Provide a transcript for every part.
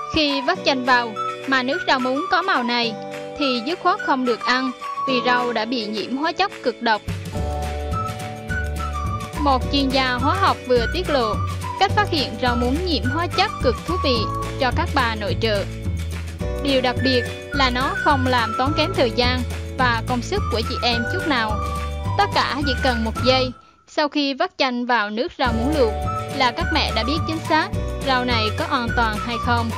Khi vắt chanh vào mà nước rau muống có màu này thì dứt khoát không được ăn vì rau đã bị nhiễm hóa chất cực độc. Một chuyên gia hóa học vừa tiết lộ cách phát hiện rau muống nhiễm hóa chất cực thú vị cho các bà nội trợ. Điều đặc biệt là nó không làm tốn kém thời gian và công sức của chị em chút nào. Tất cả chỉ cần 1 giây sau khi vắt chanh vào nước rau muống luộc là các mẹ đã biết chính xác rau này có an toàn hay không.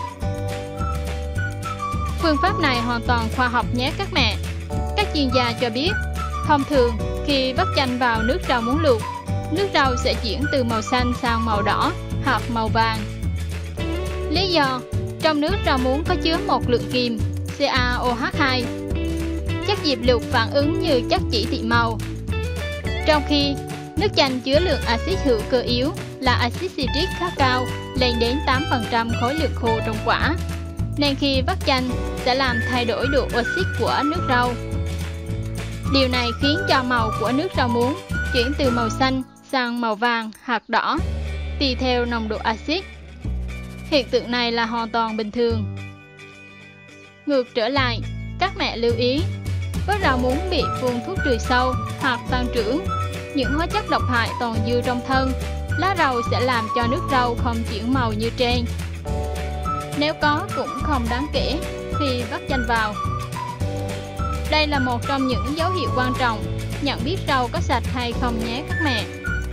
Phương pháp này hoàn toàn khoa học nhé các mẹ. Các chuyên gia cho biết, thông thường khi vắt chanh vào nước rau muống luộc, nước rau sẽ chuyển từ màu xanh sang màu đỏ hoặc màu vàng. Lý do, trong nước rau muống có chứa một lượng kiềm CaOH2, chất diệp lục phản ứng như chất chỉ thị màu. Trong khi nước chanh chứa lượng axit hữu cơ yếu là axit citric khá cao, lên đến 8% khối lượng khô trong quả, nên khi vắt chanh sẽ làm thay đổi độ oxit của nước rau. Điều này khiến cho màu của nước rau muống chuyển từ màu xanh sang màu vàng hoặc đỏ, tùy theo nồng độ axit. Hiện tượng này là hoàn toàn bình thường. Ngược trở lại, các mẹ lưu ý, với rau muống bị phun thuốc trừ sâu hoặc tăng trưởng, những hóa chất độc hại tồn dư trong thân, lá rau sẽ làm cho nước rau không chuyển màu như trên. Nếu có cũng không đáng kể khi vắt chanh vào. Đây là một trong những dấu hiệu quan trọng nhận biết rau có sạch hay không nhé các mẹ.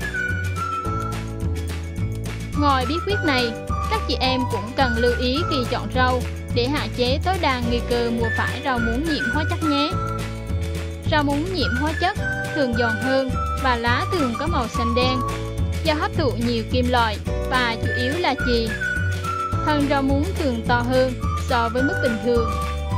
Ngoài bí quyết này, các chị em cũng cần lưu ý khi chọn rau để hạn chế tối đa nguy cơ mua phải rau muống nhiễm hóa chất nhé. Rau muống nhiễm hóa chất thường giòn hơn và lá thường có màu xanh đen do hấp thụ nhiều kim loại và chủ yếu là chì. Thân rau muống thường to hơn so với mức bình thường.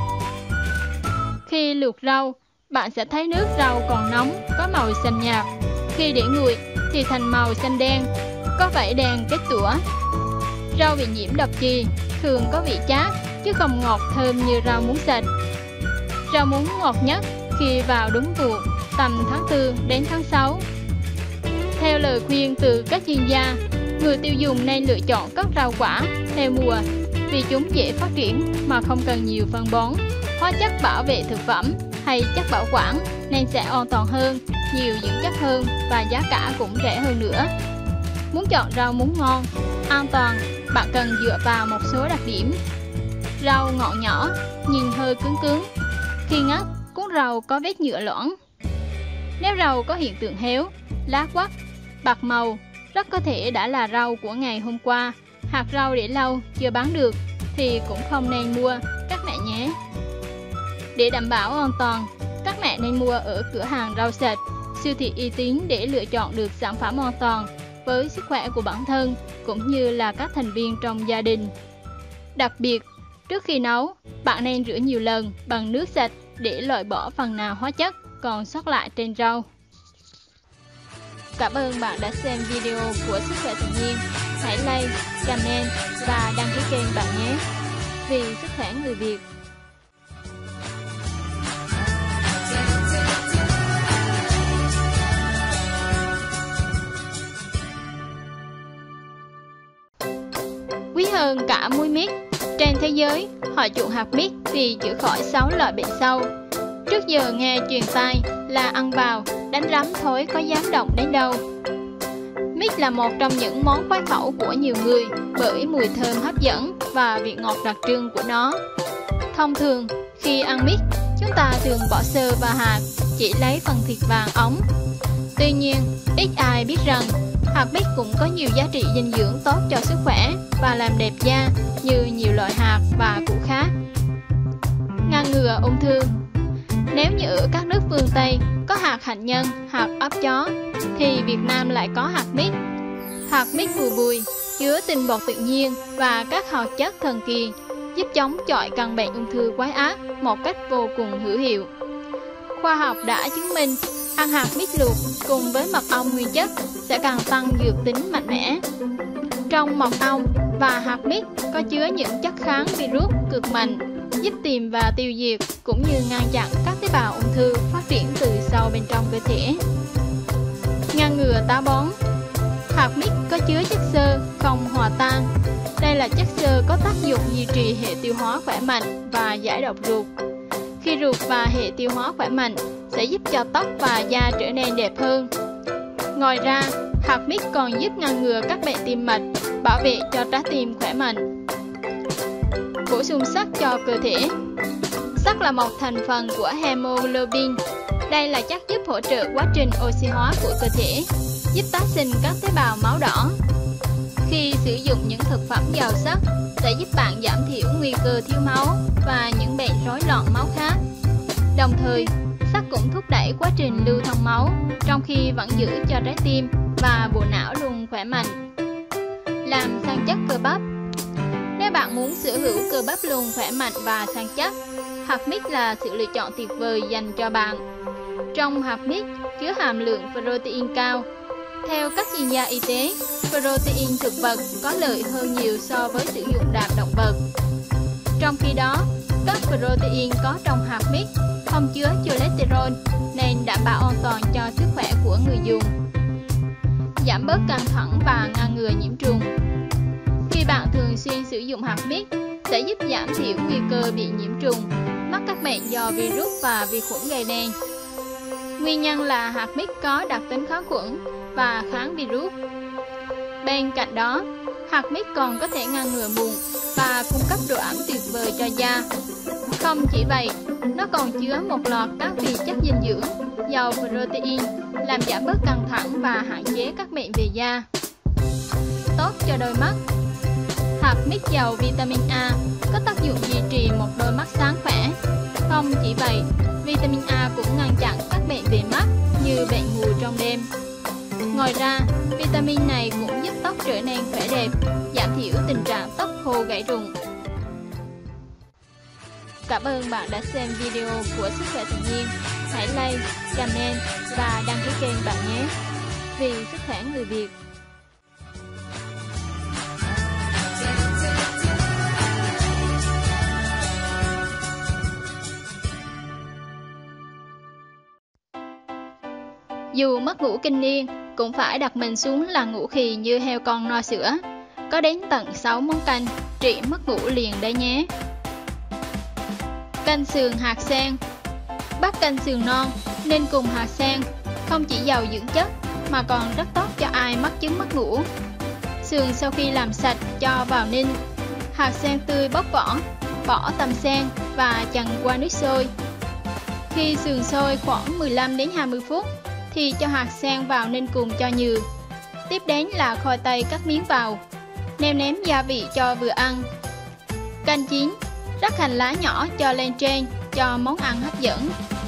Khi luộc rau, bạn sẽ thấy nước rau còn nóng có màu xanh nhạt. Khi để nguội thì thành màu xanh đen, có vảy đen kết tủa. Rau bị nhiễm độc chì thường có vị chát chứ không ngọt thơm như rau muống sạch. Rau muống ngọt nhất khi vào đúng vụ tầm tháng 4 đến tháng 6. Theo lời khuyên từ các chuyên gia, người tiêu dùng nên lựa chọn các rau quả theo mùa vì chúng dễ phát triển mà không cần nhiều phân bón, hóa chất bảo vệ thực phẩm hay chất bảo quản nên sẽ an toàn hơn, nhiều dưỡng chất hơn và giá cả cũng rẻ hơn nữa. Muốn chọn rau muống ngon, an toàn, bạn cần dựa vào một số đặc điểm. Rau ngọn nhỏ, nhìn hơi cứng cứng. Khi ngắt, cuống rau có vết nhựa loãng. Nếu rau có hiện tượng héo, lá quắt, bạc màu, rất có thể đã là rau của ngày hôm qua. Hạt rau để lâu chưa bán được thì cũng không nên mua các mẹ nhé. Để đảm bảo an toàn, các mẹ nên mua ở cửa hàng rau sạch, siêu thị uy tín để lựa chọn được sản phẩm an toàn với sức khỏe của bản thân cũng như là các thành viên trong gia đình. Đặc biệt, trước khi nấu, bạn nên rửa nhiều lần bằng nước sạch để loại bỏ phần nào hóa chất còn sót lại trên rau. Cảm ơn bạn đã xem video của Sức khỏe tự nhiên. Hãy like, comment và đăng ký kênh bạn nhé. Vì sức khỏe người Việt. Quý hơn cả muối mít. Trên thế giới, họ chuộng hạt mít vì chữa khỏi 6 loại bệnh sâu. Trước giờ nghe truyền tai là ăn vào, đánh rắm thối có dám động đến đâu. Mít là một trong những món khoái khẩu của nhiều người bởi mùi thơm hấp dẫn và vị ngọt đặc trưng của nó. Thông thường, khi ăn mít, chúng ta thường bỏ xơ và hạt, chỉ lấy phần thịt vàng óng. Tuy nhiên, ít ai biết rằng hạt mít cũng có nhiều giá trị dinh dưỡng tốt cho sức khỏe và làm đẹp da như nhiều loại hạt và củ khác. Ngăn ngừa ung thư. Nếu như ở các nước phương Tây có hạt hạnh nhân, hạt óc chó, thì Việt Nam lại có hạt mít. Hạt mít bùi bùi, chứa tinh bột tự nhiên và các hoạt chất thần kỳ, giúp chống chọi căn bệnh ung thư quái ác một cách vô cùng hữu hiệu. Khoa học đã chứng minh ăn hạt mít luộc cùng với mật ong nguyên chất sẽ càng tăng dược tính mạnh mẽ. Trong mật ong và hạt mít có chứa những chất kháng virus cực mạnh, giúp tìm và tiêu diệt cũng như ngăn chặn các tế bào ung thư phát triển từ sâu bên trong cơ thể. Ngăn ngừa táo bón. Hạt mít có chứa chất xơ không hòa tan. Đây Đây là chất xơ có tác dụng duy trì hệ tiêu hóa khỏe mạnh và giải độc ruột. Khi ruột và hệ tiêu hóa khỏe mạnh sẽ giúp cho tóc và da trở nên đẹp hơn. Ngoài ra, hạt mít còn giúp ngăn ngừa các bệnh tim mạch, bảo vệ cho trái tim khỏe mạnh. Bổ sung sắt cho cơ thể. Sắt là một thành phần của hemoglobin. Đây là chất giúp hỗ trợ quá trình oxy hóa của cơ thể, giúp tái sinh các tế bào máu đỏ. Khi sử dụng những thực phẩm giàu sắt sẽ giúp bạn giảm thiểu nguy cơ thiếu máu và những bệnh rối loạn máu khác. Đồng thời, sắt cũng thúc đẩy quá trình lưu thông máu, trong khi vẫn giữ cho trái tim và bộ não luôn khỏe mạnh. Làm săn chắc cơ bắp. Nếu bạn muốn sở hữu cơ bắp luôn khỏe mạnh và săn chắc, hạt mít là sự lựa chọn tuyệt vời dành cho bạn. Trong hạt mít chứa hàm lượng protein cao. Theo các chuyên gia y tế, protein thực vật có lợi hơn nhiều so với sử dụng đạm động vật. Trong khi đó, các protein có trong hạt mít không chứa cholesterol nên đảm bảo an toàn cho sức khỏe của người dùng. Giảm bớt căng thẳng và ngăn ngừa nhiễm trùng. Khi bạn thường xuyên sử dụng hạt mít sẽ giúp giảm thiểu nguy cơ bị nhiễm trùng, mắc các bệnh do virus và vi khuẩn gây nên. Nguyên nhân là hạt mít có đặc tính kháng khuẩn và kháng virus. Bên cạnh đó, hạt mít còn có thể ngăn ngừa mụn và cung cấp độ ẩm tuyệt vời cho da. Không chỉ vậy, nó còn chứa một loạt các vi chất dinh dưỡng, giàu protein, làm giảm bớt căng thẳng và hạn chế các bệnh về da. Tốt cho đôi mắt. Hạt mít giàu vitamin A có tác dụng duy trì một đôi mắt sáng khỏe. Không chỉ vậy, vitamin A cũng ngăn chặn các bệnh về mắt như bệnh mù trong đêm. Ngoài ra, vitamin này cũng giúp tóc trở nên khỏe đẹp, giảm thiểu tình trạng tóc khô gãy rụng. Cảm ơn bạn đã xem video của Sức khỏe tự nhiên. Hãy like, comment và đăng ký kênh bạn nhé. Vì sức khỏe người Việt. Dù mất ngủ kinh niên, cũng phải đặt mình xuống là ngủ khì như heo con no sữa. Có đến tận 6 món canh trị mất ngủ liền đấy nhé. Canh sườn hạt sen. Bát canh sườn non nên cùng hạt sen, không chỉ giàu dưỡng chất mà còn rất tốt cho ai mắc chứng mất ngủ. Sườn sau khi làm sạch cho vào ninh. Hạt sen tươi bóc vỏ, bỏ tầm sen và chần qua nước sôi. Khi sườn sôi khoảng 15 đến 20 phút thì cho hạt sen vào ninh cùng cho nhừ. Tiếp đến là khoai tây cắt miếng vào, nêm nếm gia vị cho vừa ăn. Canh chín, rắc hành lá nhỏ cho lên trên cho món ăn hấp dẫn.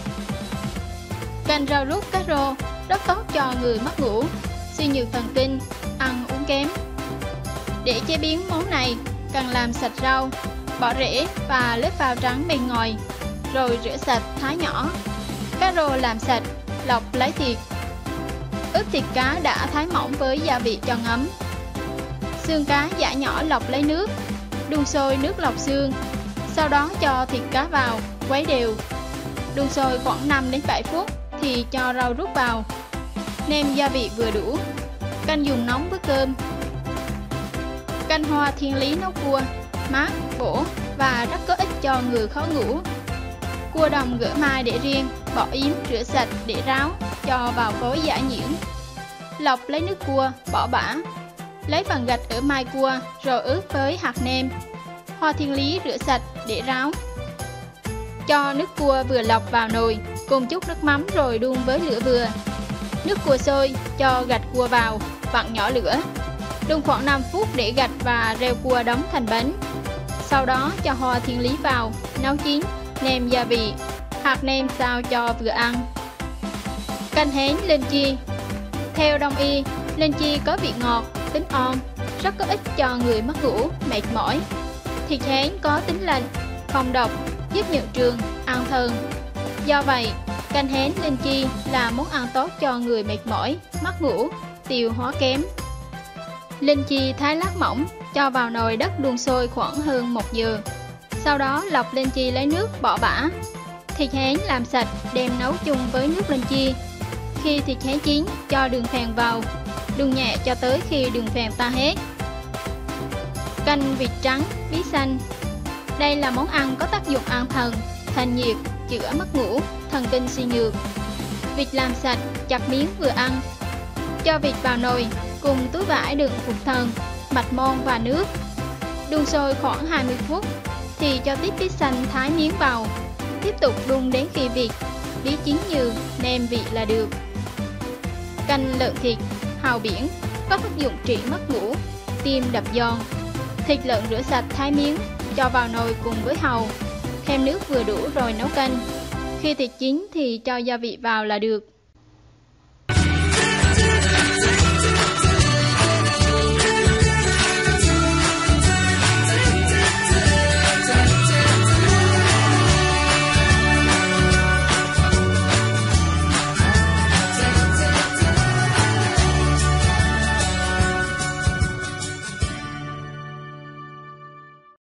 Canh rau rút cá rô rất tốt cho người mất ngủ, suy nhược thần kinh, ăn uống kém. Để chế biến món này, cần làm sạch rau, bỏ rễ và lớp vào trắng bên ngoài, rồi rửa sạch thái nhỏ. Cá rô làm sạch, lọc lấy thịt. Ướp thịt cá đã thái mỏng với gia vị cho ngấm. Xương cá giã nhỏ lọc lấy nước, đun sôi nước lọc xương. Sau đó cho thịt cá vào, quấy đều. Đun sôi khoảng 5 đến 7 phút thì cho rau rút vào. Nêm gia vị vừa đủ. Canh dùng nóng với cơm. Canh hoa thiên lý nấu cua, mát, bổ và rất có ích cho người khó ngủ. Cua đồng gỡ mai để riêng, bỏ yếm rửa sạch để ráo, cho vào cối giã nhuyễn. Lọc lấy nước cua, bỏ bã. Lấy phần gạch ở mai cua rồi ướp với hạt nêm. Hoa thiên lý rửa sạch để ráo. Cho nước cua vừa lọc vào nồi cùng chút nước mắm rồi đun với lửa vừa. Nước cua sôi, cho gạch cua vào, vặn nhỏ lửa. Đun khoảng 5 phút để gạch và reo cua đóng thành bánh. Sau đó cho hoa thiên lý vào, nấu chín, nêm gia vị, hạt nêm sao cho vừa ăn. Canh hến linh chi. Theo đông y, linh chi có vị ngọt, tính on, rất có ích cho người mất ngủ, mệt mỏi. Thịt hến có tính lạnh, không độc, giúp nhuận trường, an thần. Do vậy, canh hến linh chi là món ăn tốt cho người mệt mỏi, mất ngủ, tiêu hóa kém. Linh chi thái lát mỏng, cho vào nồi đất đun sôi khoảng hơn 1 giờ. Sau đó lọc linh chi lấy nước bỏ bã. Thịt hến làm sạch đem nấu chung với nước linh chi. Khi thịt hến chín, cho đường phèn vào, đun nhẹ cho tới khi đường phèn tan hết. Canh vịt trắng, bí xanh. Đây là món ăn có tác dụng an thần, thanh nhiệt, chữa mất ngủ, thần kinh suy nhược. Vịt làm sạch, chặt miếng vừa ăn. Cho vịt vào nồi cùng túi vải đựng phục thần, mạch mon và nước. Đun sôi khoảng 20 phút thì cho tiếp bí xanh thái miếng vào. Tiếp tục đun đến khi vịt, bí chín nhừ, nêm vị là được. Canh lợn thịt, hàu biển, có tác dụng trị mất ngủ, tim đập giòn. Thịt lợn rửa sạch thái miếng, cho vào nồi cùng với hàu. Thêm nước vừa đủ rồi nấu canh. Khi thịt chín thì cho gia vị vào là được.